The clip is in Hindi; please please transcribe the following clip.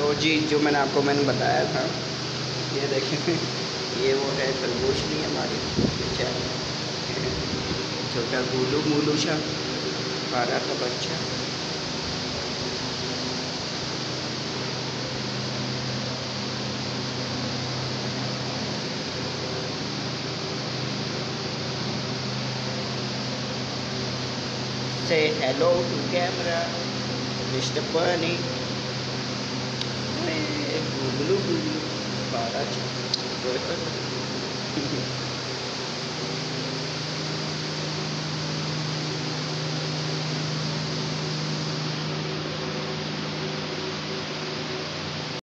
तो जी जो मैंने बताया था, ये देखें ये वो है खरगोश नहीं हमारी बेचारी छोटा गोलू मोलू सा पारा का बच्चा। Say hello to camera, Mr. Bunny. Gulu gulu, para